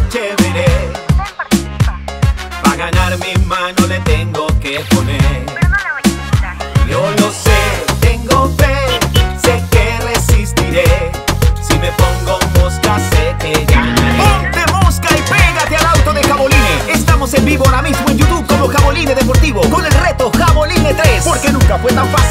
chévere. Pa' ganar mi mano le tengo que poner. Pero no la voy a quitar. Yo lo sé, tengo fe, sé que resistiré. Si me pongo mosca sé que ganaré. Ponte mosca y pégate al auto de Jaboline. Estamos en vivo ahora mismo en YouTube como Jaboline Deportivo, con el reto Jaboline 3. Porque nunca fue tan fácil